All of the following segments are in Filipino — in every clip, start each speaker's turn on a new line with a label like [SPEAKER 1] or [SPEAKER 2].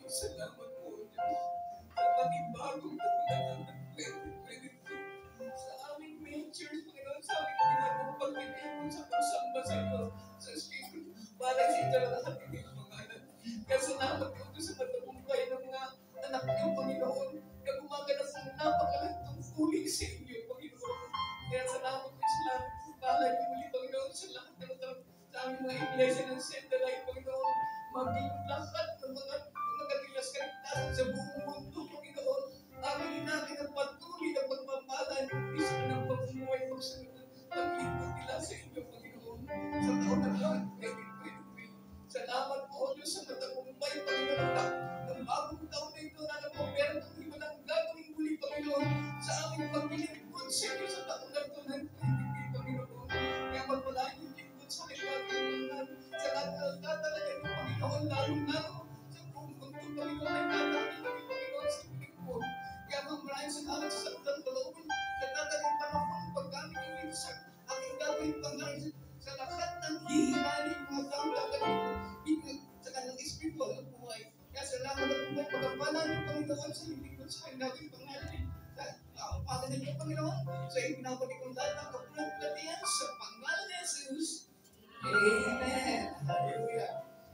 [SPEAKER 1] Salamat po, Diyos. Sa panibagong taon ng 2022. Sa aming major, Panginoon, sa aming ginagawang pagtitipon sa pagsamba sa iyo. Sa Espiritu, para sa ito na lahat ng iyong pangalan. Kaya salamat po sa matagumpay ng mga anak niyo, Panginoon. Kaya gumaganap ng napakalagtong puli sa inyo, Panginoon. Kaya salamat po sa lahat. Bahala niyo muli, Panginoon, sa lahat ng sa aming mga iglesia ng Sendalay, Panginoon. Maging lahat ng mga tilas kaligtasan sa buong mundo, Panginoon. Aming inamin ang patuloy na pagpapala ng Kristo ng pagmumuhay pagsunod. Paglingkod nila sa inyo, Panginoon. Sa taon na lang, 2023. Salamat po, Diyos, sa matagumpay, Panginoon. Ng bagong taon na ito, na po, meron kang iba ng gagawing muli, Panginoon, sa aming paglilingkod sa inyo sa taon na ito ng 2023, Panginoon. Kaya magpalaan yung lingkod sa kailangan sa lahat ng tatalaga ng Panginoon, lalo-lalo sa buong mundo, Panginoon, ay tatalaga ng Panginoon sa lingkod. Kaya maraming salamat sa saktan kalooban na tatalagang panahon paggamit ng minsan aking gagawin pangalan sa lahat ng hihinaling mga taong tatalagang sa kanyang espiritual na buhay. Kaya salamat at buhay pagkapalan ng Panginoon sa lingkod sa kanyang pangalan. Ang pangalan ng Panginoon sa ipinabalik kong lahat ng kapulad-latian sa pangalan ni Jesus. Amen. Hallelujah.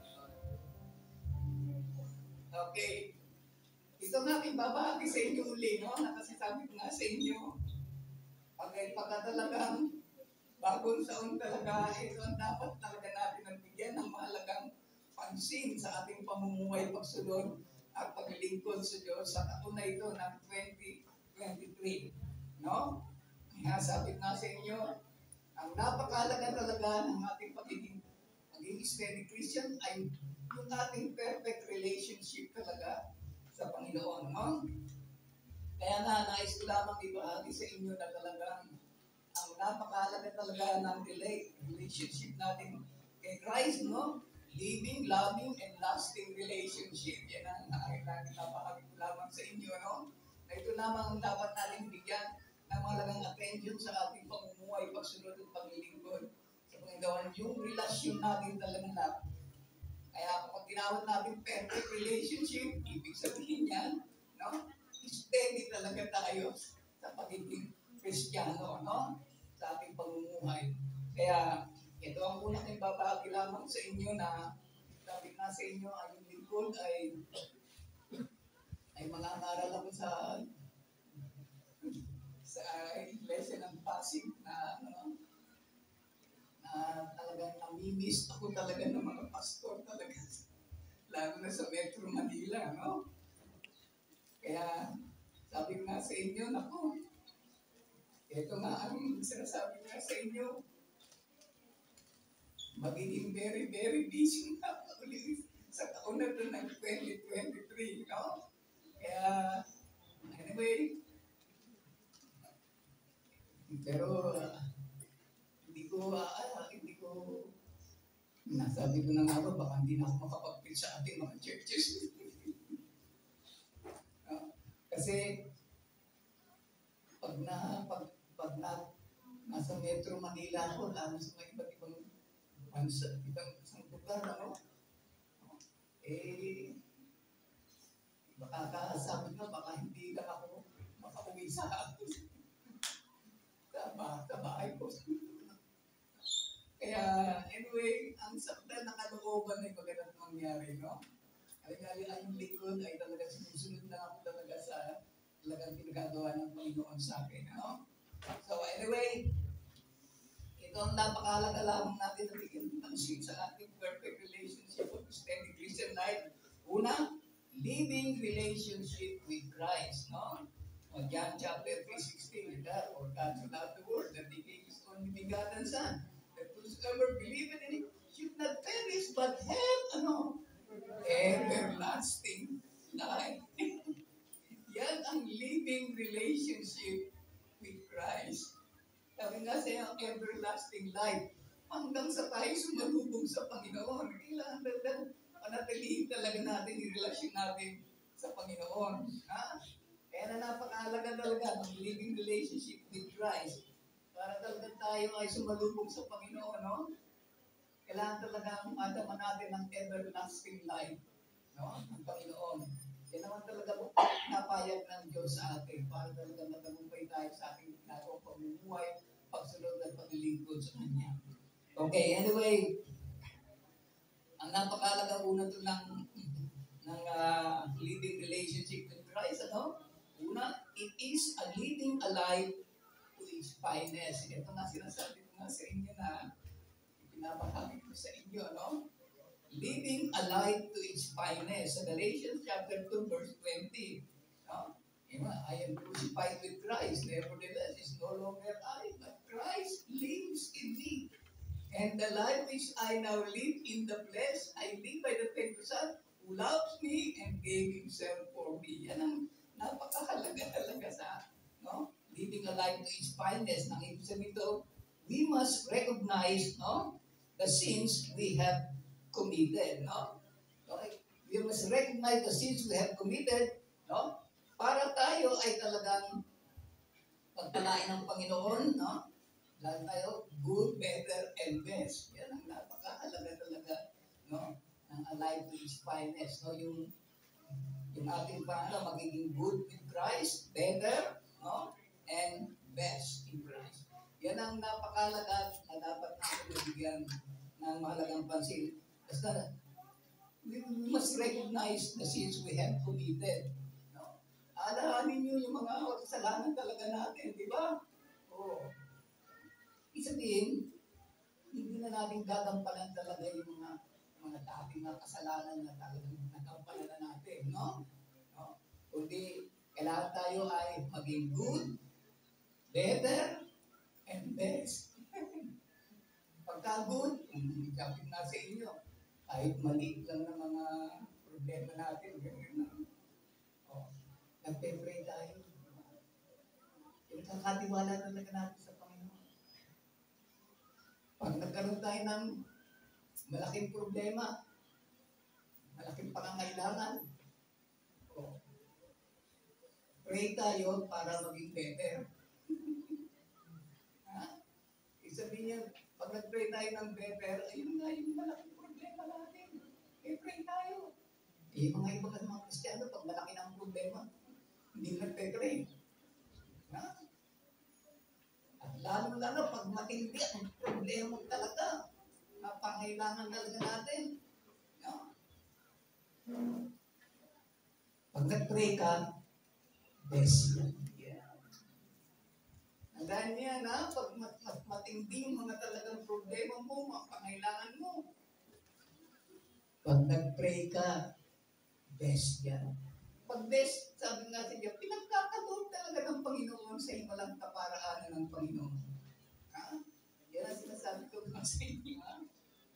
[SPEAKER 1] Okay. Ito nga aking babahagi sa inyo uli, no? Nakasasabi ko nga sa inyo. Okay, pagka talagang bagong taon talaga, ito ang dapat talaga natin ang bigyan ng mahalagang pansin sa ating pamumuhay pagsunod at paglilingkod sa Diyos sa taon na ito ng 2023. No? Kaya sabi nga sa inyo, ang napakahalaga talaga ng ating pagiging steady Christian ay yung ating perfect relationship talaga sa Panginoon. No? Kaya nga, nais ko lamang ibahagi sa inyo na talagang ang napakahalaga talaga ng relationship natin kay Christ, no? Living, loving, and lasting relationship. Yan ang napakahalaga ko lamang sa inyo, no? Na ito lamang ang dapat natin bigyan ng mahalagang attention sa ating pamumuhay, pagsunod at paglilingkod sa Panginoon. Yung relasyon natin talaga na. Kaya kung tinawag natin perfect relationship, ibig sabihin yan, no? Steady talaga tayo sa pagiging Kristiyano, no? Sa ating pamumuhay. Kaya, ito ang una kong babahagi lamang sa inyo na sabi nga sa inyo, ay yung lingkod ay mga aral ako sa iglesia ng Pasig na talagang namimiss ako talaga ng mga pastor talaga. Lalo na sa Metro Manila, no? Kaya, sabi nga sa inyo, naku, ito nga ang sinasabi nga sa inyo, magiging very, very busy na ulit sa taon na ito ng 2023, no? Kaya, anyway, pero hindi ko, nasabi ko na nga ba, baka hindi na ako makapag-preach sa ating mga churches. Kasi pag nasa Metro Manila ako, lalo sa mga iba't ibang bansa, isang lugar, ano? Sabi nga, baka hindi lang ako makauwi sa bahay ko. Kaya, anyway, ang sakta na kalooban ay magandang mangyari, no? Kaya ang likod ay talaga sinusunod na ako talaga sa talagang pinagagawa ng Panginoon sa akin. No? So anyway, ito ang napakahalaga lamang natin na bigyan ng pansin sa ating perfect relationship of steady Christian life. Una, living relationship with Christ. No? John chapter 3:16, for God so loved the world that He gave His only begotten Son, that whosoever believeth in Him should not perish but have everlasting life. Yan ang living relationship with Christ. Sabi nga sa yung everlasting life, hanggang sa tayo sumalubong sa Panginoon, kailangan talagang panatilihin talaga natin yung relasyon natin sa Panginoon. Ha? Kaya na napakahalaga talaga ng living relationship with Christ. Para talaga tayo ay sumalubong sa Panginoon, no? Kailangan talagang madaman natin ng everlasting life, no? Ang Panginoon. Panginoon. Yan naman talaga po napayag ng Diyos sa atin para talaga matagumpay tayo sa ating ginagawang pamumuhay, pagsunod at paglilingkod sa Kanya. Okay, anyway, ang napakalaga una ito ng living relationship with Christ, ano? Una, it is a living a life to its finest. Ito nga sinasabi ko nga sa inyo na pinapahagi ko sa inyo, no? Living a life to its finest. Sa Galatians chapter 2, verse 20, no? I am crucified with Christ, nevertheless, it's no longer I, but Christ lives in me. And the life which I now live in the flesh, I live by the faith of Son who loves me and gave Himself for me. Yan ang napakahalaga talaga sa, no? Living a life to its finest. Nang ibig sabihin ito, we must recognize, no, the sins we have committed, no? Okay? We must recognize the sins we have committed, no? Para tayo ay talagang pagpalain ng Panginoon, no? Dahil tayo, good, better, and best. Yan ang napakahalaga talaga, no? Ng alive to its finest, no? Yung ating paano magiging good with Christ, better, no? And best in Christ. Yan ang napakahalaga na dapat natin bigyan ng mahalagang pansin. Basta, we must recognize the sins we have committed. No? Alahanin nyo yung mga kasalanan talaga natin, di ba? Oo. Isabihin, hindi na natin gagampanan talaga yung mga dating na kasalanan na talagang nagampanan na natin, no? No? Kundi, kailangan tayo ay maging good, better, and best. Pagka good, sabi na sa inyo, kahit maliit lang ng mga problema natin, ganyan na. O, nagpe-pray tayo. Yung kakatiwala talaga natin sa Panginoon. Pag nagkaroon tayo ng malaking problema, malaking pangangailangan, pray tayo para maging better. Sabihin niya, pag nag-pray tayo ng better, ayun nga yung malaking problema natin. Pray tayo. Mga iba kasi mga Kristiyano, pag malaki ng problema, hindi nagpe-pray. At lalo-lalo, pag matindi ang problema talaga, napangailangan talaga natin. No? Pag nag-pray ka, best yan. Dahil niya na, pag matindi yung mga talagang problema mo, mga pangailangan mo. Pag nag-pray ka, best yan. Pag best, sabi nga sa Diyan, pinagkakaloon talaga ng Panginoon sa imalang kaparaanan ng Panginoon. Ha? Yan ang sinasabi ko sa inyo, ha?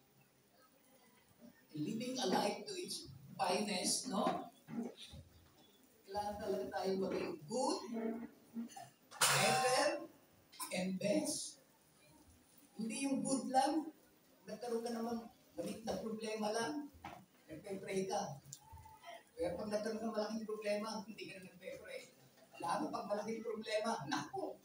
[SPEAKER 1] Living a life to its finest, no? Kailangan talaga tayo maging good, better, and best. Hindi yung good lang. Nagkaroon ka naman maliit na problema lang. Nagpe-pray ka. Kaya pag nagkaroon ka malaking problema, hindi ka na nagpe-pray. Lalo pag malaking problema, naku!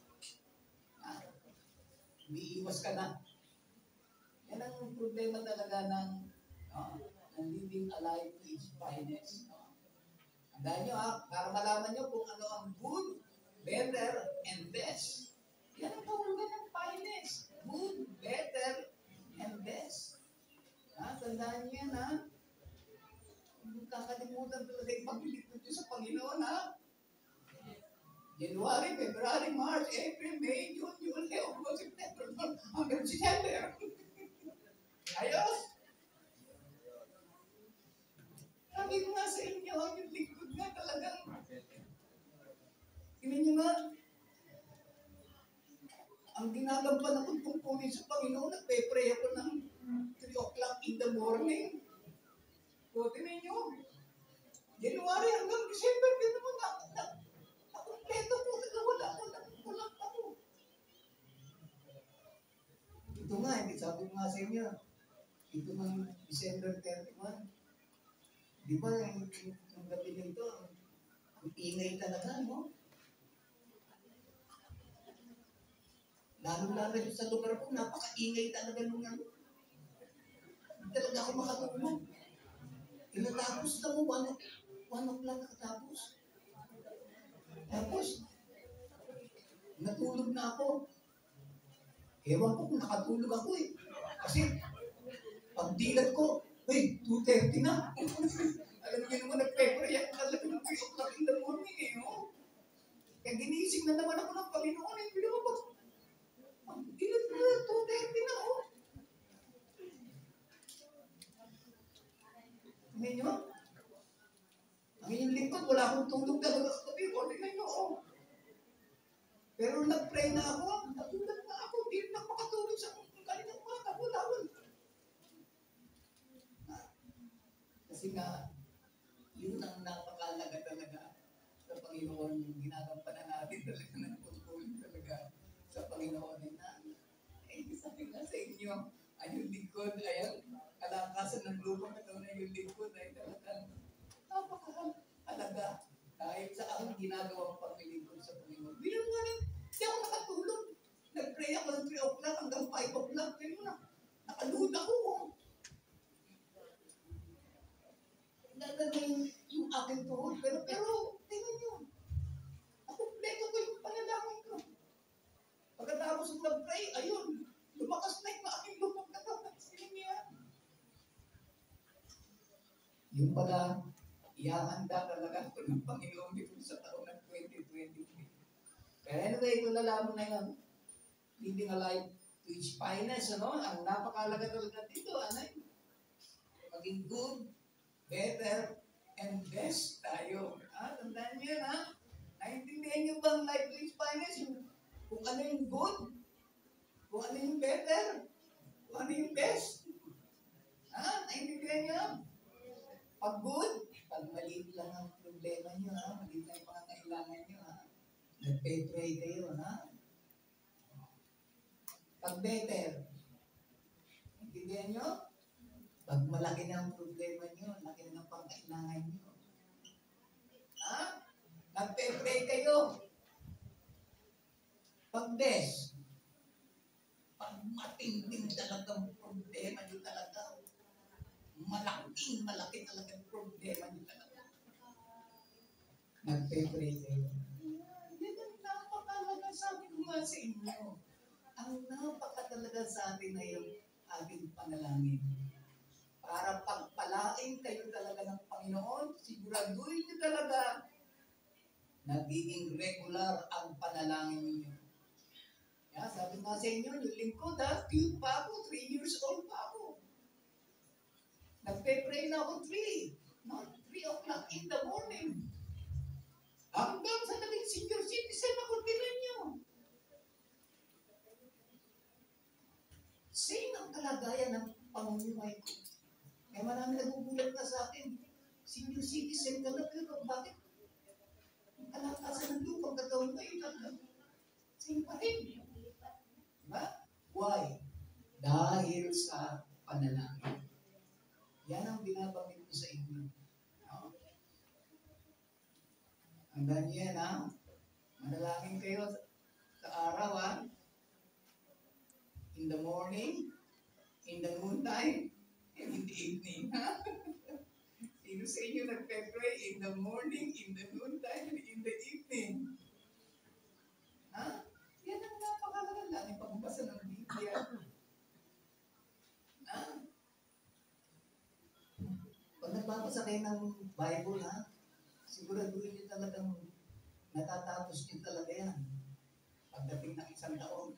[SPEAKER 1] Umiiwas ka na. Yan ang problema talaga ng living a life to its finest. Tandaan nyo para malaman nyo kung ano ang good, better, and best. Yan ang kahulugan ng finest. Good, better, and best. Tandaan niyo yan, ha? Hindi kakalimutan talaga yung paglilingkod nyo sa Panginoon, ha? January, February, March, April, May, June, July, August, September, hanggang December. Ayos? Sabi ko nga sa inyo, ang lingkod nga talagang tingnan nyo nga, ang ginagampanan akong tungkulin sa Panginoon, nagpe-pray ako ng 3 o'clock in the morning. O, tingnan nyo, January hanggang December, din naman na-kompleto po, wala ako. Ito nga, hindi sabi ko nga sa inyo, ito ng December 31. Di ba, yung gabi nito, ang ingay talaga, no? Lalo-lalo sa lugar ko, napaka-ingay talaga nung ano. Hindi talaga ako makatulog. Tinatapos na mo, 1
[SPEAKER 2] 1 o'clock katapos. Tapos, natulog na ako. Ewan ko kung nakatulog ako eh. Kasi, pagdilat ko, 2:30 na. Alam niyo naman, nagpe-pray ako talaga ng 3 o'clock in the morning eh. Oh. Kaya ginising na naman ako ng Panginoon eh. Pero pagdilat ko na, 2:30 na oh. Amin nyo? Ang inyong lingkod, wala akong tulog talaga sa gabi. Ordinary nyo oh. Pero nag-pray na ako, natulog na ako, hindi na makatulog sa kaninang umaga, wala. Kasi nga, yun ang napakalaga talaga sa Panginoon, yung ginagampanan natin talaga ng pagpulong talaga sa Panginoon. Sabi nga sa inyo, ay yung lingkod, ay kalakasan ng lupang katawan na yung lingkod, ay talagang napakahalaga. Dahil sa aking ginagawang paglilingkod sa Panginoon. Bilang nga rin, hindi ako nakatulog. Nag-pray ako ng 3 o'clock hanggang 5 o'clock. Pero nakaluhod ako. Gagawin yung aking tuhod. Pero, tingnan nyo. Nakumpleto ko yung panalangin ko. Pagkatapos ng nag-pray, ayun, lumakas na yung aking lumang katawan. Siya. Yung pala, ihahanda talaga ako ng Panginoon dito sa taon ng 2023. Pero anyway, kung nalaman na yun, living a life to its finest, ano? Ang napakalaga talaga dito, maging good, better, and best tayo. Tandaan nyo yun, naintindihan nyo ba ang life to its finest? Kung ano yung good, kung ano yung better, kung ano yung best. Naintindihan nyo? Pag good, pag maliit lang ang problema nyo, maliit lang yung pangangailangan nyo, nagpe-pray kayo, Pag better, intindihan nyo? Pag malaki na ang problema nyo, laki na ang pangangailangan nyo. Nagpe-pray kayo. Pag best, pag matinding talagang problema nyo talaga, malaki talagang problema nyo talaga. Nagpe-pray kayo. Yan ang napakalaga, sabi ko nga sa inyo. Ang napakalaga sa atin na yung ating panalangin. Para pagpalain kayo talaga ng Panginoon, siguraduhin nyo talaga nagiging regular ang panalangin ninyo. Kaya sabi nga sa inyo, yung lingkod cute pa ako, 3 years old pa ako. Nagpe-pray na ako 3 o'clock in the morning. Hanggang sa naging senior citizen ako, tinan nyo. Same ang kalagayan ng pamumuhay ko. Kaya marami nagugulat na sa akin, senior citizen ka na, pero bakit? Ang kalakasan ng lupang katawan na yun, same pa rin. Diba? Why? Dahil sa panalangin. Yan ang binabanggit ko sa inyo. Ang ganyan, manalangin kayo sa araw, in the morning, in the noontime, and in the evening. Sino sa inyo nagpe-pray in the morning, in the noontime, and in the evening? Yan ang napakalaga lang yung pagbasa ng Biblia. Pag nagbabasa kayo ng Bible, siguraduhin nyo talagang natatapos nyo talaga yan. Pagdating ng 1 taon,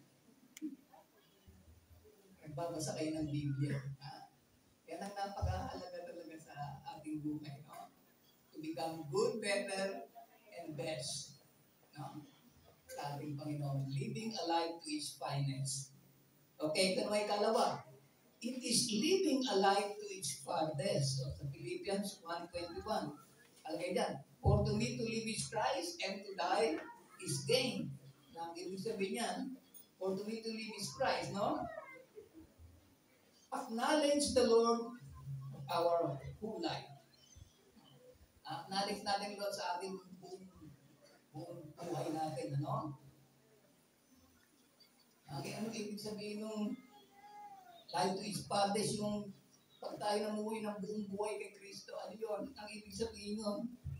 [SPEAKER 2] nagbabasa kayo ng Biblia. Yan ang napakahalaga talaga sa ating buhay. To become good, better, and best. Sa ating Panginoon. Living a life to its finest. Okay, ito naman ikalawa. It is living a life to its farthest. So, sa Philippians 1:21. Alagay dyan. For to me to live is Christ and to die is gain. Ang ibig sabihin yan, for to me to live is Christ, no? Acknowledge the Lord of our whole life. Acknowledge natin Lord sa ating buong buhay natin, ano? Ano ibig sabihin nung life to its farthest, yung pag tayo namuhay ng buong buhay kay Kristo, ano yun? Ang ibig sabihin nun,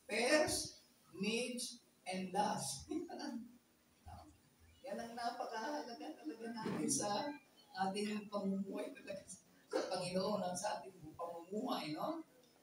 [SPEAKER 2] First, needs, and last. Yan ang napakahalaga talaga natin sa ating pamumuhay talaga sa Panginoon at sa ating pamumuhay, no?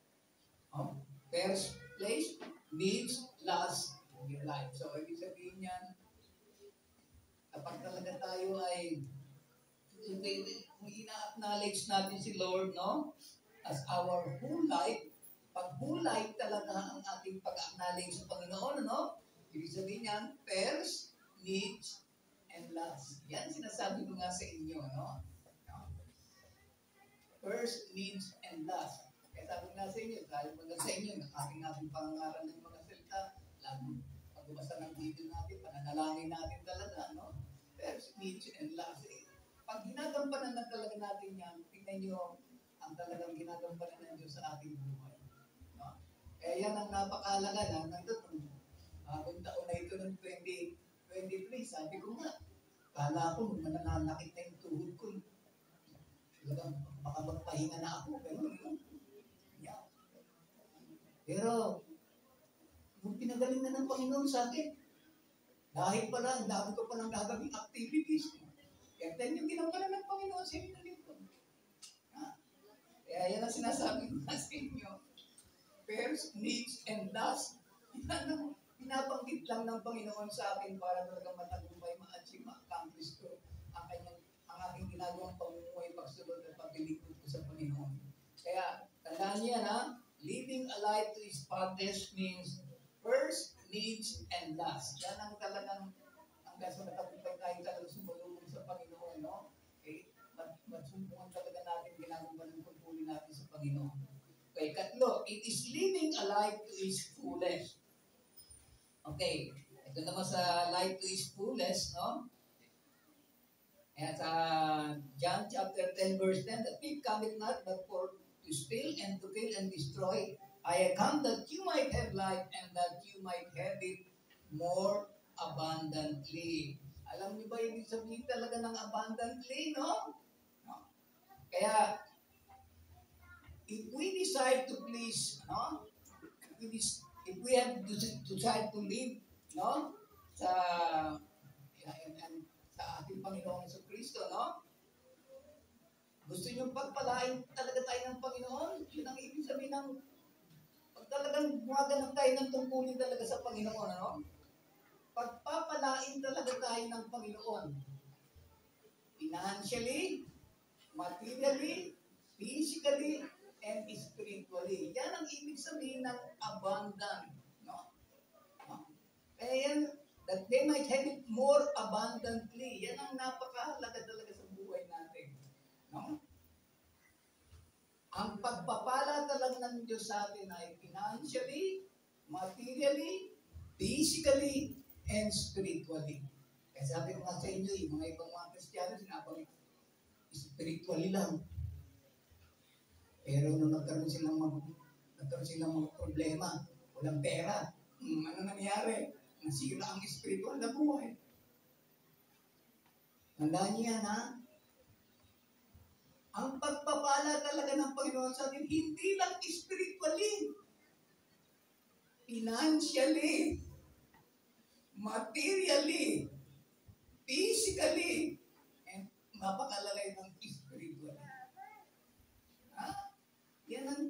[SPEAKER 2] First place, needs, last in your life. So, ibig sabihin yan, kapag talaga tayo ay kung ina-acknowledge natin si Lord, no? As our whole life, pag whole life talaga ang ating pag-acknowledge sa Panginoon, no? Ibig sabihin yan, first, needs, and last. Yan sinasabi ko nga sa inyo, no? First, needs, and last. Kaya sabi nga sa inyo, dahil mga sa inyo, ating pangangaral ng mga salita, lalo pagbabasa ng Biblia natin, pananalangin natin talaga, no? First, needs, and last. Pag ginagampanan na talaga natin yan, tingnan nyo ang talagang ginagampanan ng Diyos sa ating buhay. No? Kaya yan ang napakahalaga na nandun. Bagong taon na ito ng 2023, sabi ko nga, kala ko mananakit na yung tuhod ko. Talagang baka magpahinga na ako. Yeah. Pero, nung pinagaling na ng Panginoon sa akin, dahil pala, ang dami ko palang gagawing activities. Kaya yung ginampanan ng Panginoon sa inyo dito. Kaya yan ang sinasabi ko sa inyo. First, needs, and last. Yan ang pinabanggit lang ng Panginoon sa akin para talagang matagumpay, ma-achieve, ma-accomplish ko ang aking ginagawang pamumuhay, pagsunod at paglilingkod ko sa Panginoon. Kaya, tandaan niya na, living a life to His purpose means first, needs, and last. Yan ang talagang hanggang sa matagumpay tayo talagang sumulong sa Panginoon, no? Okay? Magsumpungan talaga natin ginagawa ng pagpuli natin sa Panginoon. Okay, katlo, it is living a life to His fullest. Okay, ito naman sa life to His fullest, no? At John chapter 10 verse 10, the thief cometh not but for to steal and to kill and destroy. I have come that you might have life and that you might have it more abundantly. Alam niyo ba ibig sabihin talaga ng abundantly, no? Kaya, if we decide to please, no? If we have decide to live, no? Sa ating Panginoon sa Kristo, no? Gusto niyo pagpalain talaga tayo ng Panginoon? Yun ang ibig sabihin ng pag talagang gumaganap tayo ng tungkulin talaga sa Panginoon, ano? Pagpapalain talaga tayo ng Panginoon. Financially, materially, physically, and spiritually. Yan ang ibig sabihin ng abundant. No? Kaya yan, that they might have it more abundantly. Yan ang napakahalaga talaga sa buhay natin. No? Ang pagpapala talaga ng Diyos sa atin ay financially, materially, physically, and spiritually. Kaya sabi ko nga sa inyo, yung mga ibang mga Kristiyano, sinabi spiritually lang. Pero nung nagkaroon silang mga problema, walang pera, ano nangyari? Nasira ang spiritual na buhay. Tandaan niyo yan, ha? Ang pagpapala talaga ng Panginoon sa atin, hindi lang spiritually, financially, materially, physically, and mapakalagay ng spiritually. Ha? Yan ang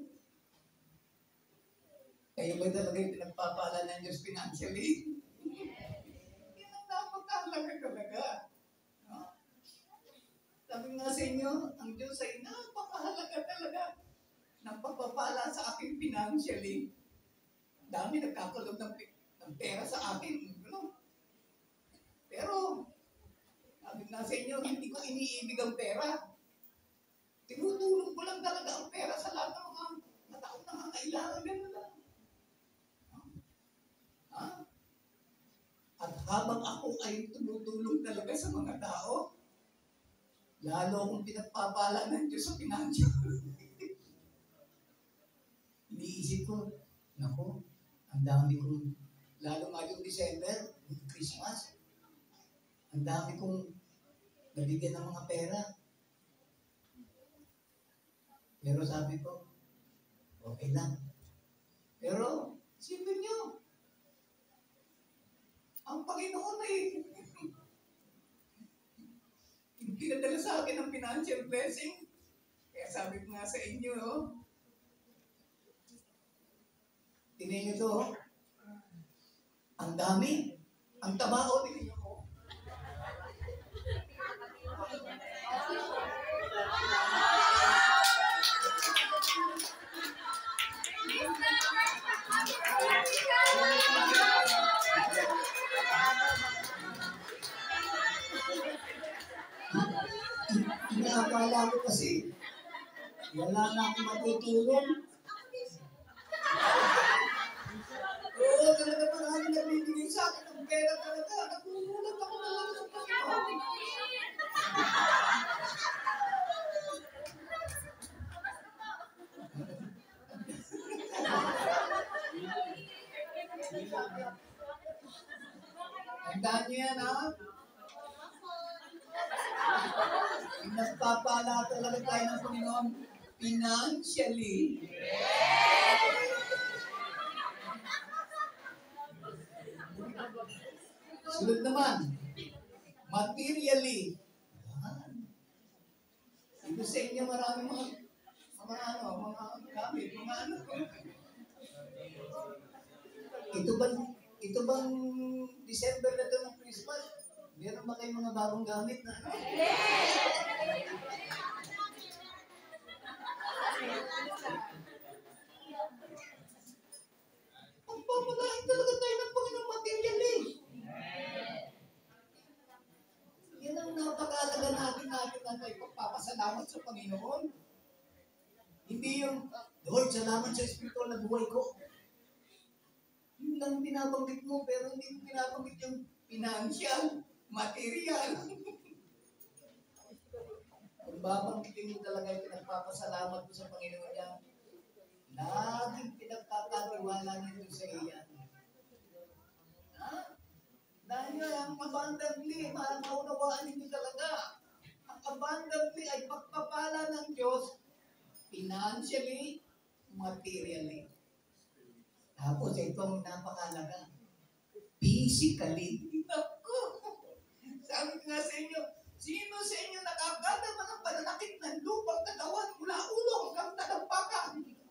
[SPEAKER 2] kayo ba talaga yung pinagpapala ng Diyos financially? Yan ang napakahalaga talaga. No? Sabi nga sa inyo, ang Diyos ay napakahalaga talaga ng pagpapala sa akin financially. Dami nagkakalog ng pera sa akin. No? Pero, sabi nga sa inyo, hindi ko iniibig ang pera. Tinutulong ko lang talaga ang pera sa lahat ng mga taong nangangailangan. Ganun lang. Ha? At habang ako ay tumutulong talaga sa mga tao, lalo akong pinagpapala ng Diyos sa financial. Iniisip ko, naku, ang dami kong, lalo nga yung December, Christmas, ang dami kong nabigyan ng mga pera. Pero sabi ko, okay lang. Pero, isipin nyo, Panginoon ay pinadala sa akin ng financial blessing. Kaya sabi ko nga sa inyo, tingnan nyo to, ang dami, ang tabao, tingnan nyo ko. Inaakala ko kasi, wala na akong matutulong. Oo, talaga marami nagbibigay sa akin ng pera talaga. Nagugulat ako talaga sa Panginoon. Tandaan niyo yan, ha? Nagpapala talaga tayo ng Panginoon financially. Sunod naman, materially. Ito sa inyo maraming mga gamit, mga ano. Ito bang December na ito ng Christmas? Meron ba kayong mga bagong gamit na ano? Pagpapalain talaga tayo ng Panginoon materially. Yan ang napakalaga natin na tayo pagpapasalamat sa Panginoon. Hindi yung, Lord, salamat sa spiritual na buhay ko. Yun lang binabanggit mo, pero hindi mo binabanggit yung financial, material. Kung babanggitin mo talaga yung pinagpapasalamat mo sa Panginoon yan, laging pinagpapatiwala nito sa iyan. Ha? Dahil ang abundantly, maunawaan ninyo talaga. Ang abundantly ay pagpapala ng Diyos, financially, materially. Tapos itong napakalaga, physically. Ako. Sabi ko nga sa inyo, sino sa inyo nakakadama ng pananakit ng lupang katawan mula ulo hanggang talampakan?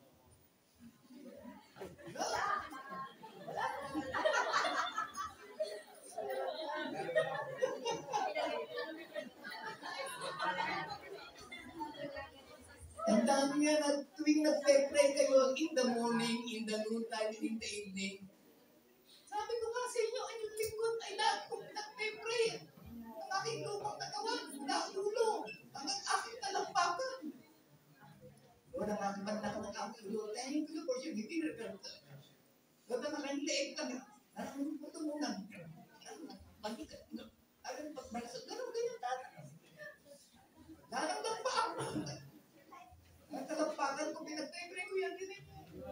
[SPEAKER 2] Tandaan niya na tuwing nagpe-pray kayo in the morning, in the noontime, in the evening. Sabi ko nga sa inyo, ay yung lingkod ay lahat kong nagpe-pray. Ang aking lupang katawan, mula ulo, hanggang aking talampakan. Lord, ang aking banlak ng aking ulo, thank you for yung hindi na-return. Lord, ang aking leeg lang. Ano ito muna? Magikat. Alam, pagbalasot, ganun tayo. Lalang pa ako. Ang talampakan ko, pinag-pray ko yan din.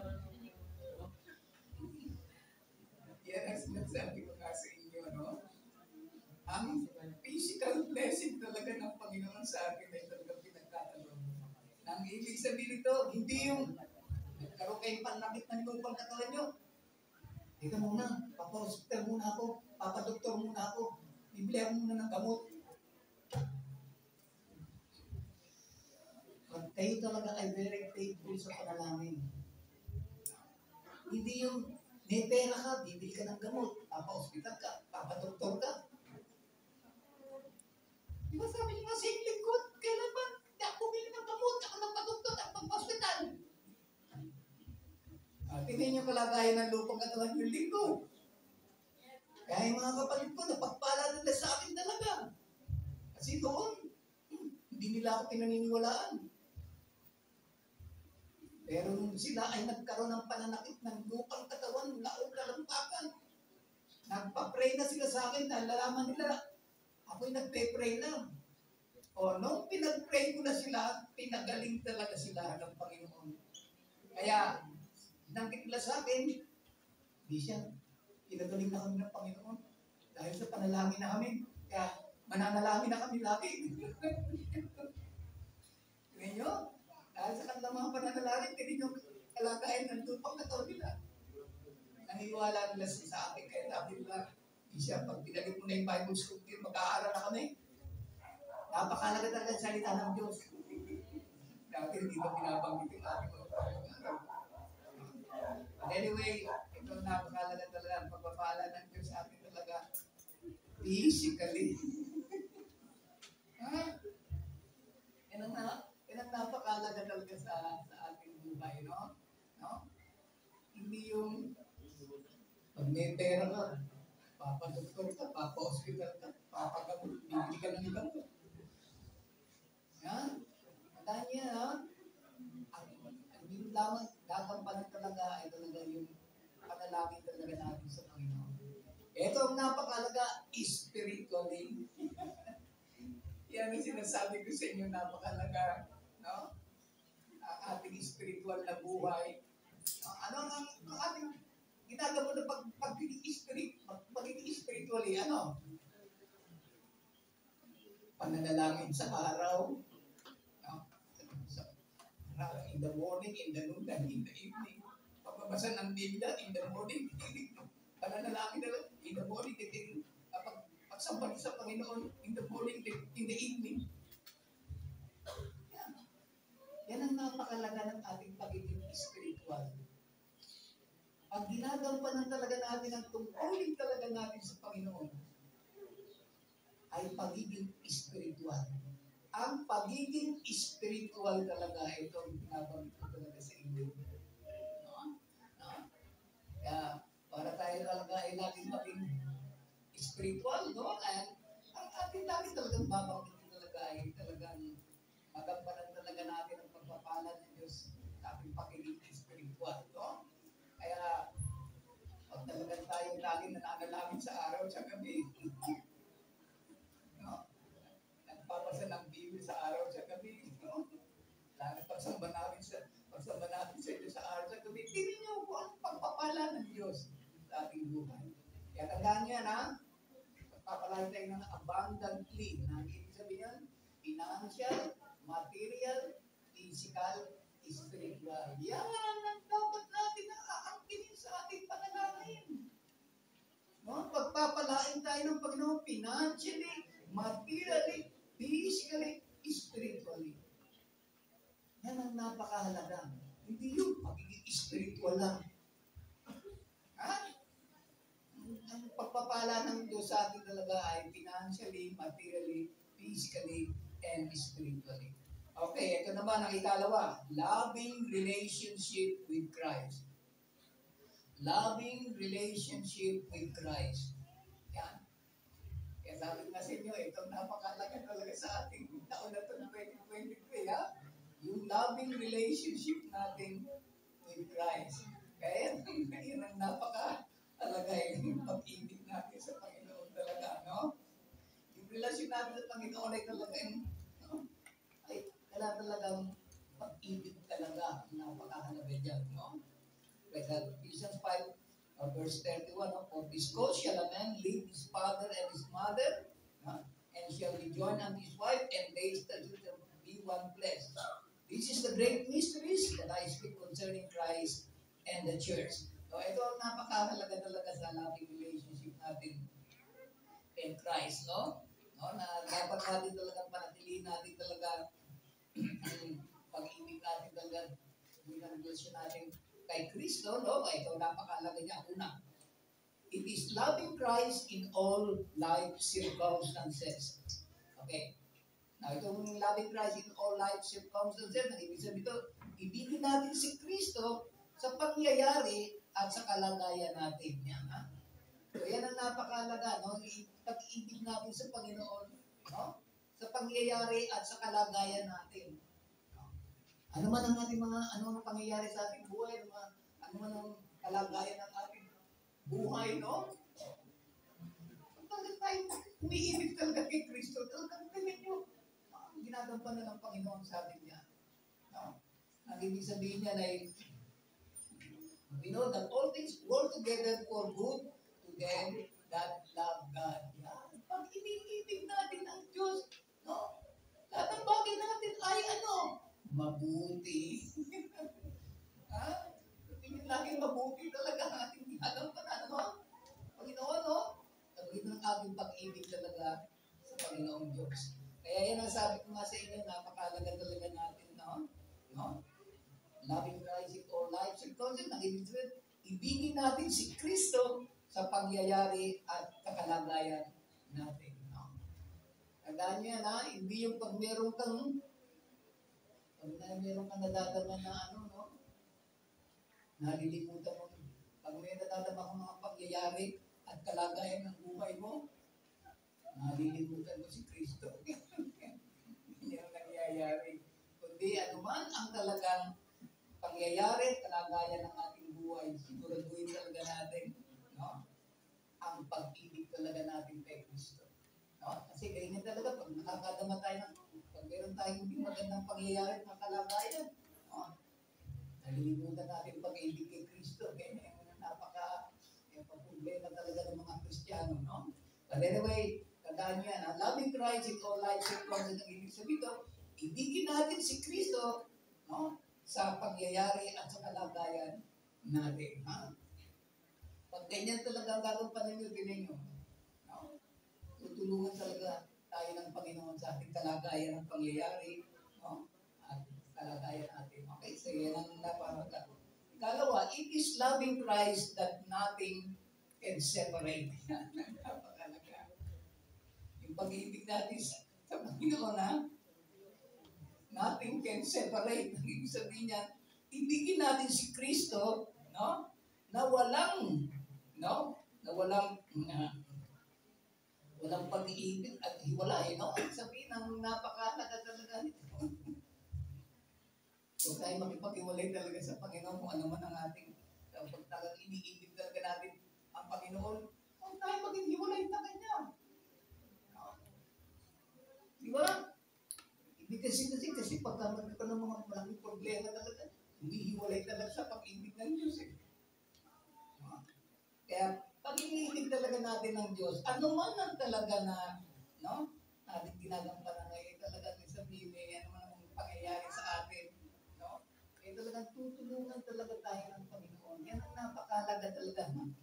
[SPEAKER 2] Yan ang sinasabi ko nga sa inyo, no? Ang physical blessing talaga ng Panginoon sa akin ay talagang pinagkakalong. Ang ibig sabihin nito, hindi yung nagkaroon kayong panlakit ng lupang katawan nyo. Dito muna, papa-hospital muna ako, papa-doktor muna ako, bibili muna ng gamot. Pag kayo talaga ay very faithful sa panalangin. Hindi yung may pera ka, bibili ka ng gamot, papa-hospital ka, papa-doktor ka. Di ba sabi niyo nga sa inyong lingkod, kailan ba hindi ako bumili ng gamot, ako nagpa-doktor, ako papa-hospital? Tingnan niyo kalagayan ng lupang katawan yung lingkod. Kaya yung mga kapatid ko, napagpala nila sa akin talaga. Kasi doon, hindi nila ako pinaniniwalaan. Pero nung sila ay nagkaroon ng pananakit ng lupang katawan, laong kalampakan. Nagpa-pray na sila sa akin dahil nalaman nila, ako'y nagpe-pray lang. O nung pinag-pray ko na sila, pinagaling talaga sila ng Panginoon. Kaya, nangkit nila sa akin, di siya, pinagaling na kami ng Panginoon. Dahil sa panalangin namin, kaya mananalangin na kami lagi. Ngayon, dahil sa kanilang mga pananalangin, hindi yung kalagayan ng lupang katawan nila. Naniwala nila sa akin, kaya sabi nila, Isa, pag pinalit mo na yung Bible school, mag-aaral na kami. Napakalaga talaga ang salita ng Diyos. Dati hindi ba pinabanggit yung ating mga pag-aaral. Anyway, ito napakalaga talaga ang pagpapala ng Diyos sa atin talaga. Physically. Yan ang napakalaga talaga sa ating buhay, no? Hindi yung pag may pera ka, papadoktor ka, papa-hospital ka, papagamot, bibili ka ng gamot. Yan. Tandaan niya, ha? Yung lamang gagampanan talaga, ito talaga yung panalangin talaga natin sa Panginoon. Ito ang napakalaga, spiritually. Yan ang sinasabi ko sa inyo, napakalaga, no? Ang ating spiritual na buhay. Ano ang ating ginagawa na pagiging spiritually, ano? Pananalangin sa araw, no? In the morning, in the noon, and in the evening. Pagbabasa ng Biblia, in the morning, pananalangin na lang, in the morning, pagsambal sa Panginoon, in the morning, in the evening. Yan ang napakalaga ng ating pagiging spiritual. Pag ginagampanan talaga natin ang tungkulin talaga natin sa Panginoon, ay pagiging spiritual. Ang pagiging spiritual talaga, ito ang binabanggit ko talaga sa inyo. No? Kaya, para tayo talaga ay laging maging spiritual, no? At ang ating lagi talagang babanggit talaga ay talagang magampanan talaga natin ang pagpapala ng Diyos sa ating pagiging spiritual, no? Kaya, pag talagang tayo laging nananalangin sa araw sa gabi, no? Nagpapasa ng Biblia sa araw sa gabi, no? Lagi pagsamba natin sa Diyos sa araw sa gabi, tingin niyo po ang pagpapala ng Diyos sa ating buhay. Kaya tandaan niya na, pagpapalain tayo ng abundantly, na ibig sabihin, financial, material, physical, spiritual. Yan ang dapat natin na aangkinin sa ating panalangin. No? Pagpapalain tayo ng Panginoon financially, materially, physically, spiritually. Yan ang napakahalaga. Hindi yung pagiging spiritual lang. Ha? Ang pagpapala ng Diyos sa atin talaga ay financially, materially, physically, and spiritually. Okay, ito naman ang ikalawa. Loving relationship with Christ. Loving relationship with Christ. Yan. Kaya sabi nga sa inyo, ito napakalaga talaga sa ating taon na ito ng 2023, ha? Yung loving relationship natin with Christ. Kaya yun ang napakalaga yung pag-ibig natin sa Panginoon talaga, no? Yung relasyon natin sa Panginoon ay talagang, no? Ay talagang pag-ibig talaga, napakahalaga dyan, no? Like Ephesians 5, verse 31, no? For this cause shall a man leave his father and his mother, and shall be joined unto his wife, and they shall be one flesh. This is the great mysteries that I speak concerning Christ and the church. So ito ang napakahalaga talaga sa loving relationship natin in Christ, no? Na dapat natin talagang panatilihin natin talaga pag-ibig natin talaga bilang relasyon natin kay Kristo, no? Ito napakahalaga niya. Una, it is loving Christ in all life circumstances. Okay. Now, itong loving Christ in all life circumstances, ang ibig sabihin ito, ibigin natin si Kristo sa pangyayari at sa kalagayan natin. Yan, ha? So, yan ang napakalaga, no? Pag-ibig natin sa Panginoon, no? Sa pangyayari at sa kalagayan natin. Ano man ang ating ano ang pangyayari sa ating buhay, ano man ang kalagayan ng ating buhay, no? Pag tayo umiibig talaga kay Kristo, talagang tingin nyo, ginagampanan ng Panginoon sa atin niya. No? Ang ibig sabihin niya ay, we know that all things work together for good to them that love God. Yan. Pag ibig natin ang Diyos, no? Lahat ng bagay natin ay mabuti. Ha? Tingin laging mabuti talaga ang ating ginagampanan, no? Panginoon, no? pag-ibig talaga sa Panginoong Diyos. Kaya yan ang sabi ko nga sa inyo, napakalaga talaga natin, no? No? Loving Christ in all lives and causes, ibigin natin si Kristo sa pangyayari at kakalagayan natin. No? Tandaan niyo yan, ha? Hindi yung pag meron kang nadadama na ano, no? Nalilimutan mo. Pag may nadadama kang mga pangyayari at kalagayan ng buhay mo, nalilimutan mo si Kristo. Hindi ang nangyayari. Kundi anuman ang talagang pangyayari at kalagayan ng ating buhay, siguraduhin talaga natin, no? Ang pag-ibig talaga natin kay Kristo. No? Kasi ganyan talaga, pag nakakadama tayo pag meron tayong hindi magandang pangyayari at kalagayan, no? Nalilimutan natin pag-ibig kay Kristo. Kaya yung problema talaga ng mga Kristiyano, no? But anyway, tandaan niya na loving Christ in all lives and causes, ang ibig sabihin ito, ibigin natin si Kristo, no? Sa pangyayari at sa kalagayan natin. Ha? Pag ganyan talaga ang gagawin pa ninyo, ninyo, no? Tutulungan talaga tayo ng Panginoon sa ating kalagayan ng pangyayari, no? At kalagayan natin. Okay, so yan ang napakalaga. Ikalawa, it is loving Christ that nothing can separate. Napakalaga. Yung pag-ibig natin sa Panginoon, ha? Nothing can separate. Ibig sabihin niya, ibigin natin si Kristo, no? Na walang, no? Na walang pag-ibig at hiwalay, no? Ang sabihin ng napakalaga talaga nito. Huwag tayo makipag-iwalay talaga sa Panginoon kung ano man ang ating, pag talagang iniibig talaga natin ang Panginoon, huwag tayo maging hiwalay sa Kanya. No? Di ba? Kasi pagka magkakaroon ng mga malaking problema talaga, humihiwalay talaga sa pag-ibig ng Diyos. Kaya, pag iniibig talaga natin ng Diyos, ano man ang talaga na, no? Natin ginagampanan ngayon talaga sabihin, ano man ang pangyayari sa atin, no? Kaya talagang tutulungan talaga tayo ng Panginoon. Yan ang napakalaga talaga. No?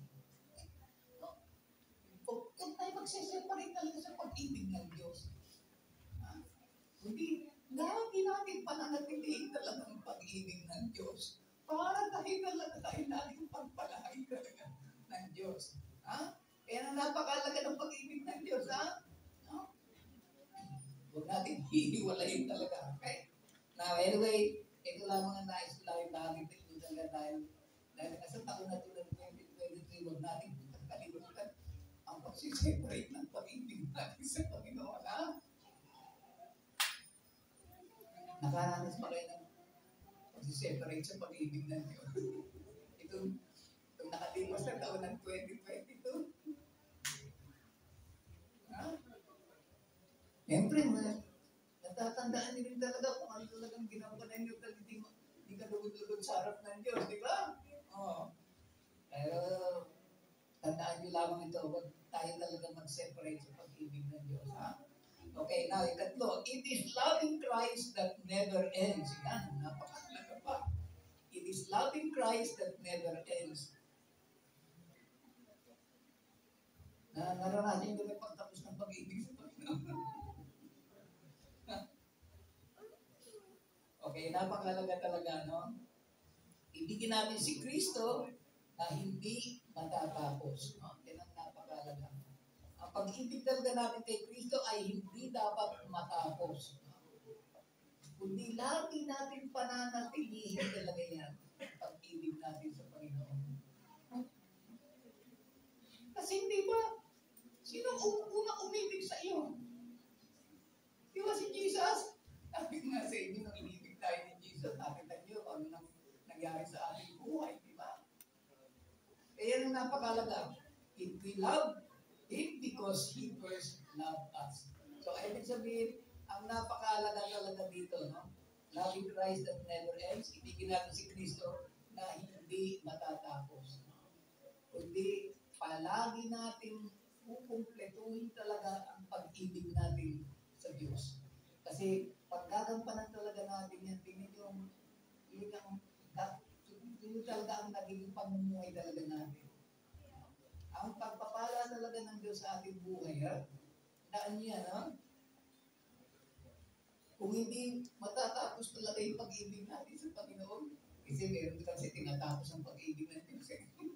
[SPEAKER 2] Huwag tayo magseseparate talaga sa pag-ibig ng Diyos. Hindi, lagi natin pananatilihin talaga ang pag-ibig ng Diyos. Para tayo talaga tayo laging pagpalahay talaga ng Diyos. Ha? Kaya napakalaga ng pag-ibig ng Diyos, ha? No? Huwag natin hihiwalayin talaga. Okay? Now, anyway, ito lamang ang nais ko lang bakit ito talaga dahil sa taon na ito ng 2023, huwag natin kalimutan ang pagsiseparate ng pag-ibig natin sa Panginoon, ha? Nakaranas pa kayo ng pag-separate sa pag-ibig ng Diyos. Itong nakalipas na taon ng 2022. Ha? Siyempre, natatandaan niyo rin talaga kung ano talagang ginawa na inyo talaga hindi ka lugod-lugod sa harap ng Diyos, di ba? Oo. Pero, tandaan niyo lamang ito, huwag tayo talaga mag-separate sa pag-ibig ng Diyos, ha? Okay, now, ikatlo, it is loving Christ that never ends. Yan, napakalaga pa. It is loving Christ that never ends. Naranasin nyo may pagtapos ng pag-ibig sa Panginoon. Okay, napakalaga talaga, no? Ibigin natin si Kristo na hindi matatapos. No? Yan ang napakalaga. Ang pag-ibig talaga natin kay Kristo ay hindi dapat matapos. Kundi lagi natin pananatilihin talaga yan. Pag-ibig natin sa Panginoon. Kasi hindi ba, sino unang umibig sa iyo? Di ba si Jesus? Sabi nga sa inyo, nang inibig tayo ni Jesus, nakita niyo ano nang nangyari sa ating buhay, di ba? Kaya ang napakalaga, if we love Him because He first loved us. So, ibig sabihin, ang napakalaga talaga dito, no? Loving Christ that never ends, ibigin natin si Kristo na hindi matatapos. Kundi, palagi natin kukumpletuhin talaga ang pag-ibig natin sa Diyos. Kasi, pag gagampanan talaga natin yan, tingin yung talaga ang naging pamumuhay talaga natin. Ang pagpapala talaga ng Diyos sa ating buhay, ha? Daan niya, no? Kung hindi matatapos talaga yung pag-ibig natin sa Panginoon, kasi meron kasi tinatapos ang pag-ibig ng Diyos.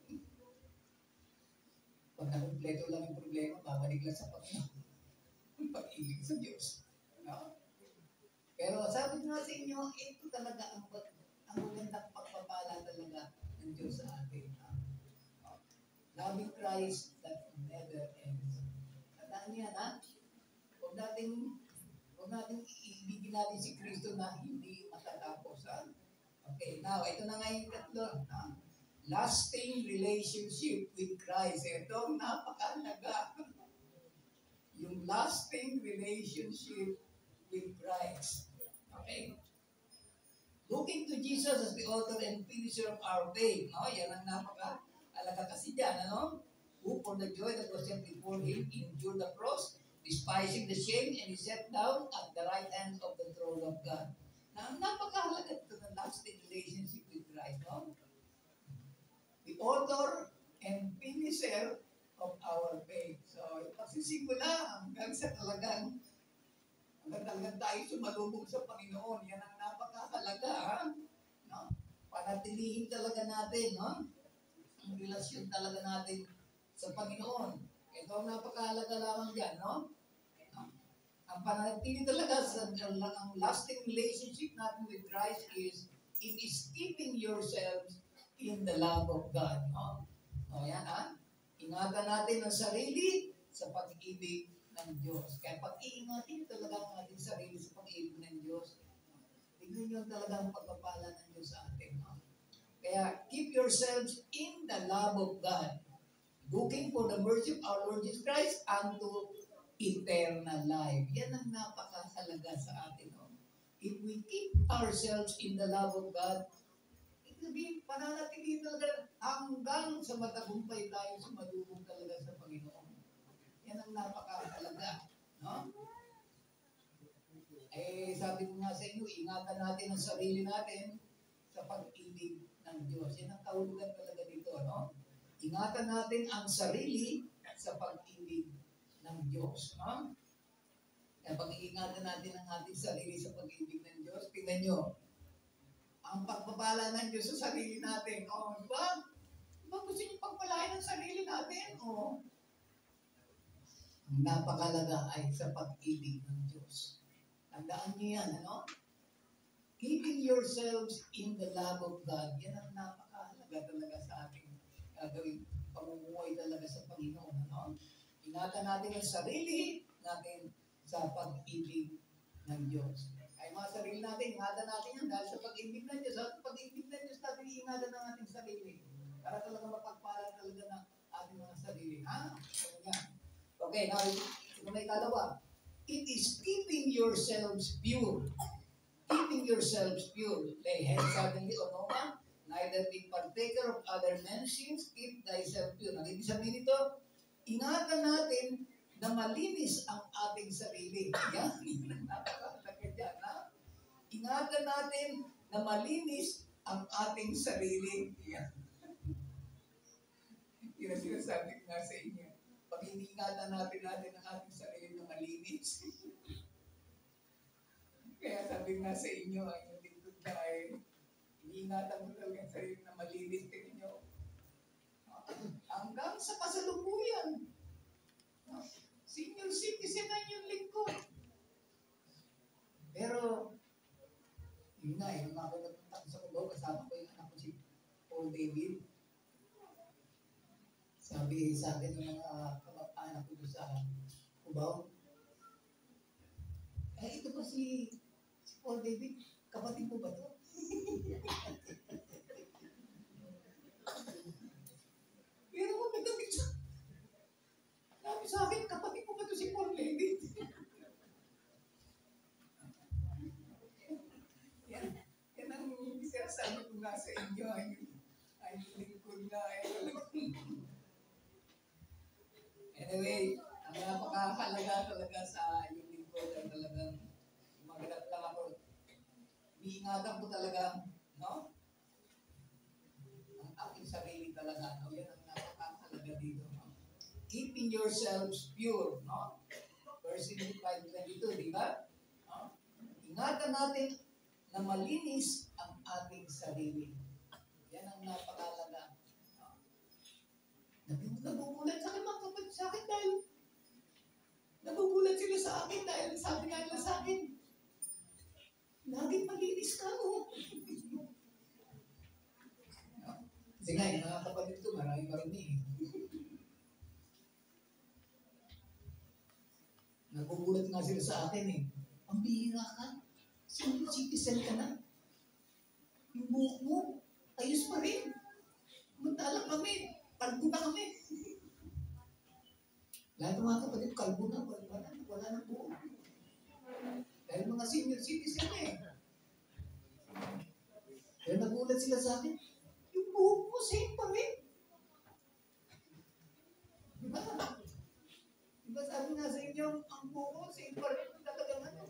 [SPEAKER 2] Pag nakumpleto lang yung problema, babalik lang sa Panginoon. Ang pag-ibig sa Diyos. No? Pero sabi ko nga sa inyo, ito talaga ang magandang pagpapala talaga ng Diyos sa atin. Loving Christ that never ends. Tandaan niya na, huwag natin iibigin natin si Kristo na hindi matatapos. Ha? Okay, now, ito na nga yung tatlo. Lasting relationship with Christ. Ito, napakalaga. Yung lasting relationship with Christ. Okay? Looking to Jesus as the author and finisher of our faith. No? Yan ang napaka-alaga kasi dyan. Ano? Who for the joy that was set before him endured the cross, despising the shame, and he sat down at the right hand of the throne of God. Na napakahalaga ito ng lasting relationship with Christ. No? The author and finisher of our faith. So, pagsisimula hanggang sa talagang tayo sumalubog sa Panginoon. Yan ang napakahalaga. Ha? No? Panatilihin talaga natin, no? Ang relasyon talaga natin sa Panginoon. Ito ang napakahalaga lamang dyan, no? Ang panatili talaga sa ang lasting relationship natin with Christ is it is keeping yourselves in the love of God. No? O yan, ha? Ingatan natin ang sarili sa pag-ibig ng Diyos. Kaya pag-iingatin talaga ang ating sarili sa pag-ibig ng Diyos. Tignan nyo talaga ang pagpapala ng Diyos sa atin. No? Kaya keep yourselves in the love of God, looking for the mercy of our Lord Jesus Christ unto eternal life. Yan ang napakahalaga sa atin. No? If we keep ourselves in the love of God, sabihin, pananatili talaga hanggang sa matagumpay tayo sumalubog talaga sa Panginoon. Yan ang napakahalaga. No? Eh, sabi ko nga sa inyo, ingatan natin ang sarili natin sa pag-ibig ng Diyos. Yan ang kahulugan talaga dito. No? Ingatan natin ang sarili sa pag-ibig ng Diyos. No? Kaya pag-iingatan natin ang ating sarili sa pag-ibig ng Diyos, tingnan nyo, ang pagpapala ng Diyos sa sarili natin. O, di ba? Di ba gusto niyo pagpalain ang sarili natin? O, ang napakalaga ay sa pag-ibig ng Diyos. Tandaan niyo yan, ano? Keeping yourselves in the love of God. Yan ang napakahalaga talaga sa ating gagawin pamumuhay talaga sa Panginoon. Ano? Ingatan natin ang sarili natin sa pag-ibig ng Diyos. Ay mga sarili natin, ingatan natin yan dahil sa pag-ibig ng Diyos. Sa pag-ibig ng Diyos natin, ingatan ng ating sarili. Para talaga mapagpala talaga ng ating mga sarili. Ha? Okay, now, ito may kalawa. It is keeping yourselves pure. Keeping yourselves pure. Lay hands suddenly on no one, neither be partaker of other men's sins, keep thyself pure. Ang ibig sabihin nito, ingatan natin na malinis ang ating sarili. Yan, napakahalaga dyan, ha? Ingatan natin na malinis ang ating sarili. Yan. Yan ang sinasabi ko nga sa inyo. Pag iniingatan natin ang ating sarili na malinis. Kaya sabi nga sa inyo, ang yung lingkod na ay iniingatan mo talaga ang sarili na malinis. Tingnan nyo. Hanggang sa kasalukuyan. Senior citizen na yung lingkod. Pero, yun nga, yung ako nagpunta sa Cubao, kasama ko yung anak ko si Paul David. Sabi sa akin ng mga kamag-anak ko sa Cubao, eh, ito ba si Paul David? Kapatid mo ba ito? Pero mo, nagdamit siya. Sabi sa akin, kapatid mo ba ito si Paul David? Yan ang sinasabi ko nga sa inyo. Ay, lingkod nga. Anyway, ang napakahalaga talaga sa yung lingkod ay talagang maganap lang ako. Iingatan ko talaga, no? Ang aking sarili talaga, no? Yan ang napakahalaga dito. No? keeping yourselves pure, no? Verse 5:22, di ba? No? Ingatan natin na malinis ang ating sarili. Yan ang napakalaga. No? Nagugulat sa akin mga kapatid sa akin dahil nagugulat sila sa akin dahil sabi nga nila sa akin, laging malinis ka, oh. Kasi nga, yung mga kapatid ko, marami. Nagugulat nga sila sa akin eh. Ang bihira ka. Senior citizen ka na. Yung buhok mo, ayos pa rin. Magtalang kami. Kalbo na kami. Lahat ng mga kapatid, kalbo na. Wala na buhok. Dahil mga senior citizen eh. Kaya nagulat sila sa akin. Yung buhok mo, same pa rin. Diba? Diba sabi nga sa inyo, ang buhok mo, same pa rin. Talagang ano.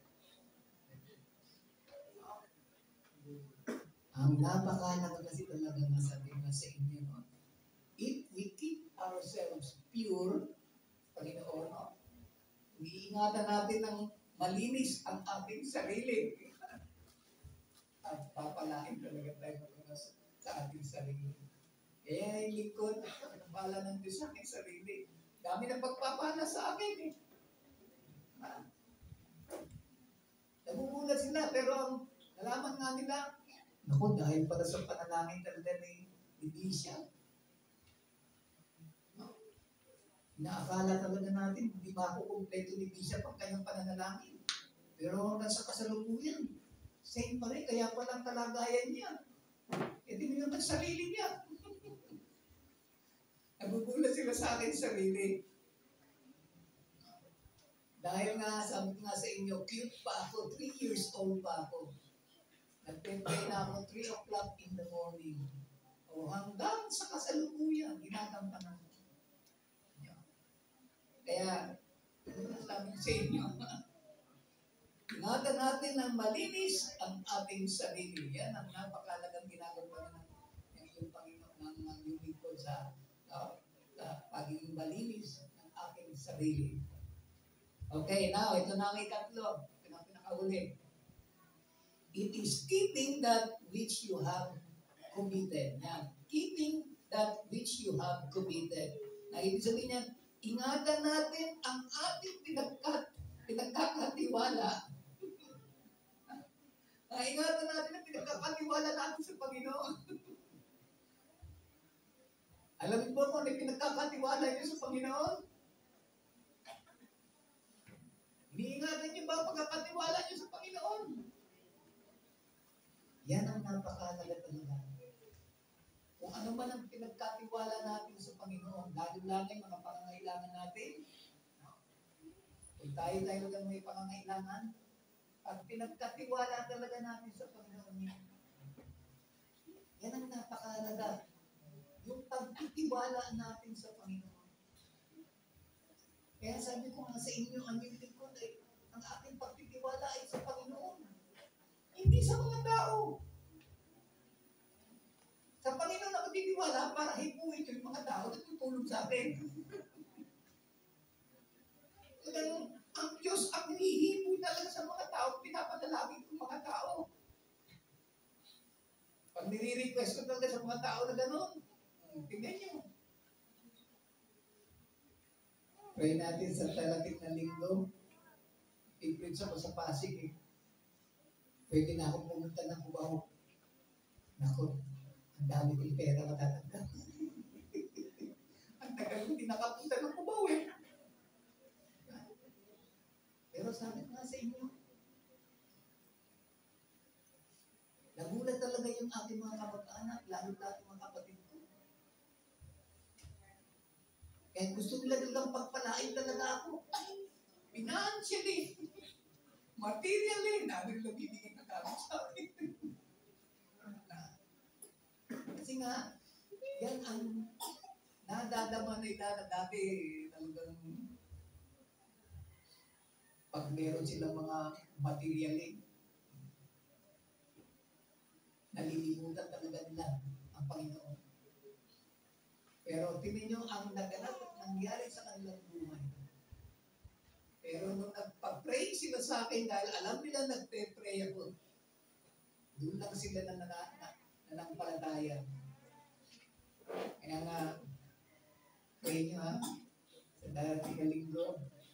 [SPEAKER 2] Ang napakalaga kasi talaga nasabi nga sa inyo, no? If we keep ourselves pure, Panginoon, no? Iingatan natin ng malinis ang ating sarili. At papalain talaga tayo sa ating sarili. Kaya yung likod, ang bala ng Diyos sa aking sarili. Dami na pagpapala sa akin eh. Nagugulat sila, pero ang nalaman nga nila, naku, dahil para sa panalangin talaga ni Bisha. No? Inaakala talaga natin, hindi ba ako kumpleto ni Bisha pang kanyang pananalangin. Pero hanggang sa kasalukuyan, same pa rin, kaya palang kalagayan niya. E di naman ang sarili niya. Nagugulat sila sa akin sarili. Dahil nga, sabi ko nga sa inyo, cute pa ako, 3 years old pa ako. Nagpipray na ako 3 o'clock in the morning. O hanggang sa kasalukuyan, ginagampanan ko. Kaya, sabi ko sa inyo, ingatan natin na malinis ang ating sarili. Yan ang napakalagang ginagampanan ng iyong Panginoon, ng iyong lingkod sa pagiging malinis ng ating sarili. Okay, now, ito na ang ikatlo. Ito na ang pinakahuli. It is keeping that which you have committed. Yan. Keeping that which you have committed. Na ibig sabihin niyan, ingatan natin ang ating pinagkakatiwala. Ingatan natin ang pinagkakatiwala natin sa Panginoon. Alam mo po kung ano pinagkakatiwala niyo sa Panginoon? Iniingatan niyo ba ang pagkakatiwala niyo sa Panginoon? Yan ang napakahalaga talaga. Kung ano man ang pinagkatiwala natin sa Panginoon, lalo-lalo yung mga pangangailangan natin. Kung tayo lang may pangangailangan, at pinagkatiwala talaga natin sa Panginoon niya. Yan ang napakahalaga. Yung pagtitiwala natin sa Panginoon. Kaya sabi ko nga sa inyo, ang lingkod ay, ang ating pagtitiwala ay sa Panginoon. Hindi sa mga tao. Sa Panginoon na pagtitiwala para hipuin yung mga tao na tutulong sa atin. Ganun, ang Diyos ang hihipo talaga sa mga tao, pinapadalangin ng mga tao. Pag nire-request ko talaga sa mga tao na gano'n, tingnan nyo. Pray natin sa talating na linggo. I-preach ako sa Pasig eh. Pwede na akong pumunta ng Cubao. Naku, ang dami kong pera matatanggap. Ang tagal ko hindi nakapunta ng Cubao eh. Pero sabi ko nga sa inyo, nagulat talaga yung aking mga kamag-anak, lalo mga kapatid ko. Kaya gusto nila talagang pagpalain talaga ako. Financially, materially, namin lang bibigyan na kami sa akin. Kasi nga, yan ang nadadama nila na dati talagang pag meron silang mga materially, nalilimutan talaga nila ang Panginoon. Pero tingnan nyo ang naganap at nangyari sa kanilang buhay. Pero nung nagpa-pray sila sa akin, dahil alam nila nagpe-pray ako, doon lang sila nanampalataya. Kaya nga, pray nyo ha, sa darating na linggo,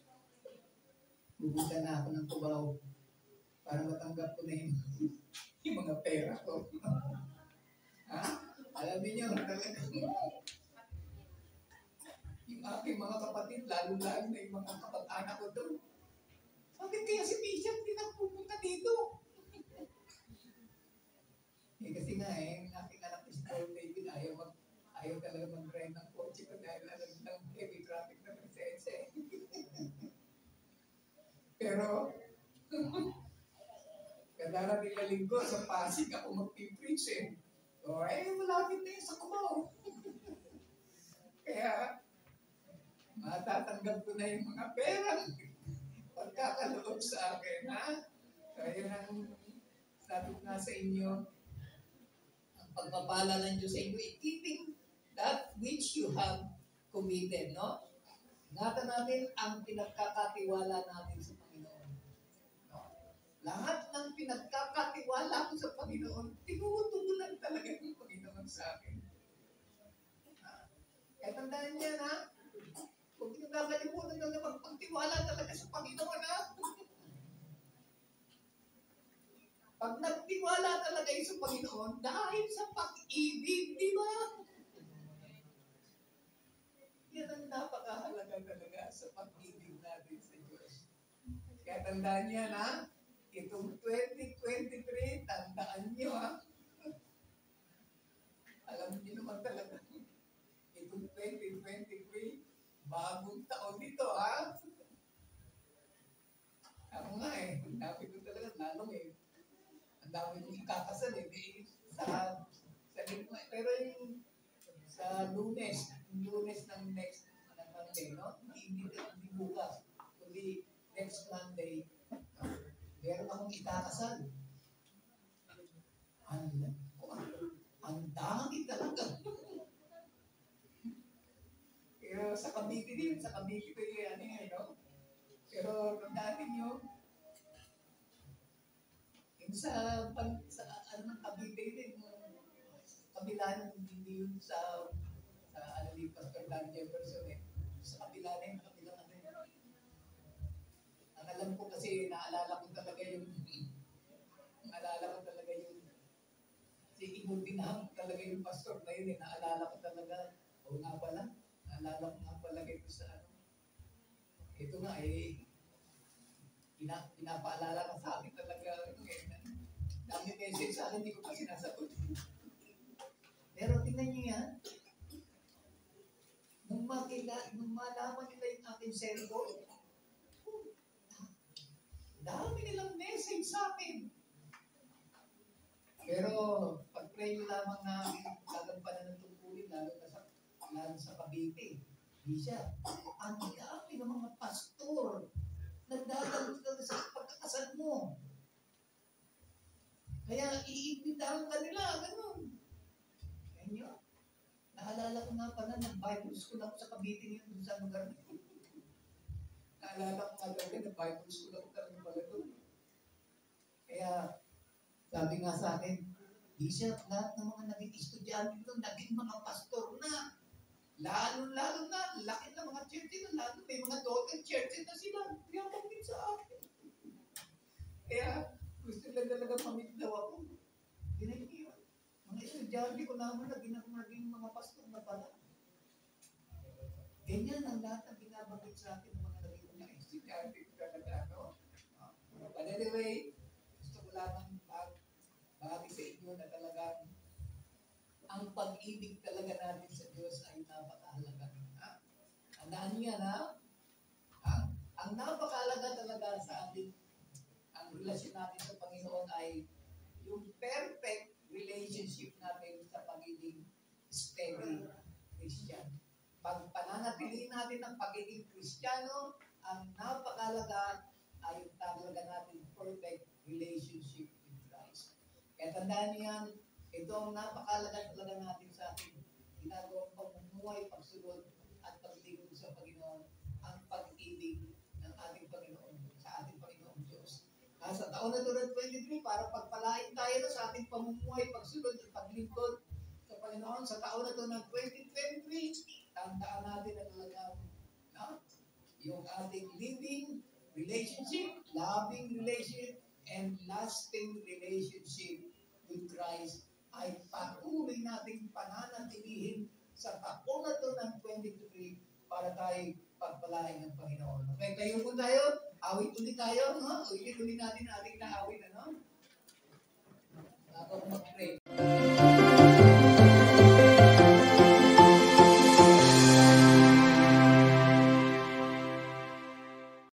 [SPEAKER 2] bubuta na ako ng Cubao para matanggap ko na yung mga pera ko. Ha? Alam niyo, talagang yung aking mga kapatid, lalo-lalo na yung mga kapag-anak ko doon. Bakit kaya si Bishop din ang pupunta dito? Kasi nga yung aking anak ni Paul David, ayaw talaga mag-drive ng kotse ko dahil alam ng heavy traffic na presensya. Pero, kadarating na linggo sa Pasig ako mag-preach eh. So, malapit na yun sa Cubao. Kaya, matatanggap ko na yung mga perang pagkakaloob sa akin, ha? So, yun ang sabi ko nga sa inyo, ang pagpapala ng Diyos sa inyo, keeping that which you have committed, no? Ingatan natin ang pinagkakatiwala natin sa Panginoon. No? Lahat ng pinagkakatiwala ko sa Panginoon, tinutugunan talaga yung Panginoon sa akin. Kaya tandaan niya, ha? Huwag niyo kakalimutan na magpagtiwala talaga sa Panginoon, ha? Pag nagtiwala talaga sa Panginoon, dahil sa pag-ibig, di ba? Yan ang napakahalaga talaga sa pag-ibig natin sa Diyos. Kaya tandaan niya na, itong 2023, tandaan niyo, ha? Alam niyo naman talaga, itong 2023, bagong taon nito, ha? Ako nga eh, ang dami ko talaga, lalong eh. Ang dami kong ikakasal eh. Pero yung sa Lunes ng next Monday, no? Hindi bukas, kundi next Monday, meron akong ikakasal. Ang dami talaga. Pero sa Cavite din, sa Cavite ko yung no? Pero tandaan ninyo, yung sa Cavite din, kabila hindi yun sa ni Pastor Dan Jefferson eh. Sa kabila na yun, kabilang ano yun. Ang alam ko kasi, naalala ko talaga yung si Ibundinahang talaga yung pastor na yun eh. Naalala ko talaga, o nga pala, naalala ko nga pala ito sa ano. Ito nga eh, pinapaalala ka sa akin talaga, dami message sa akin, hindi ko pa sinasagot. Pero tingnan niyo yan, nung malaman nila yung aking cellphone, dami nilang message sa akin. Pero, pag-pray nyo lamang na gagampanan ng tungkulin, lalo sa Cavite, di siya. Ang dami ng mga pastor, nagdadalo sa pagkakasal mo. Kaya, iimbitahan ka nila, ganun. Kaya nyo, naalala ko nga pala, nag-Bible school ako sa Cavite ngayon sa lugar na yun. Naalala ko nga talaga, nag-Bible school ako talaga pala doon. Kaya, sabi nga sa akin, di siya, lahat ng mga naging estudyante doon, naging mga pastor na. Lalo na, laki na mga churches na, lalo may mga daughter churches na sila. Kaya pagpit sa akin. Kaya, gusto lang talaga mamit daw ako. Ganyan yun. Mga estudyante ko naman na naging mga pastor na pala. Ganyan ang lahat ng binabanggit sa akin ng mga naging mga estudyante ko talaga, no? But anyway, gusto ko lamang bahagi sa inyo na talagang ang pag-ibig talaga natin sa Diyos ay napakahalaga. Tandaan niya na ang napakahalaga talaga sa ating ang relasyon natin sa Panginoon ay yung perfect relationship natin sa pagiging steady Christian. Pag pananatili natin ang pagiging Kristiyano, ang napakahalaga ay yung talaga natin perfect relationship with Christ. Kaya tandaan niyan, ito ang napakahalaga talaga natin sa ating ginagawang pamumuhay, pagsunod at paglingkod sa dating ng ating Panginoon, sa ating Panginoong Diyos. Sa taon na ito ng 23, para pagpalain tayo sa ating pamumuhay, pagsunod at paglingkod sa Panginoon. Sa taon na ito ng 2023, tandaan natin na talagang yung ating living relationship, loving relationship, and lasting relationship with Christ ay patuloy nating pananatilihin sa taon na ito ng 23 para tayo pagpalain ng Panginoon. Okay, tayo po tayo. Awit ulit tayo. Ulit natin ang ating naawit.